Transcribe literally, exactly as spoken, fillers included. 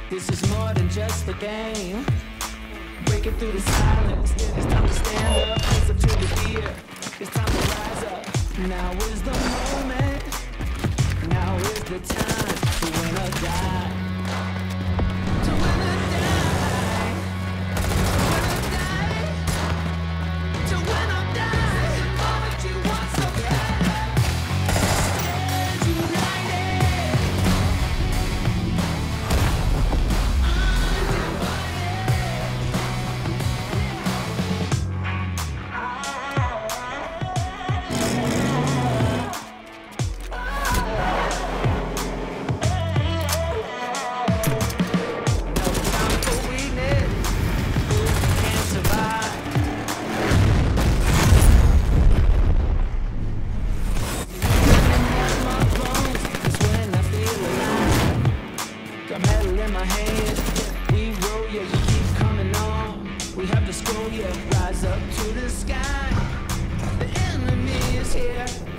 This is more than just a game. Breaking through the silence. It's time to stand up. Face up to the fear. It's time to rise up. Now is the moment. Now is the time to win or die. To win or die. To win or die. To win or die. This is the moment you want so bad. Stand united. Rise up to the sky. The enemy is here.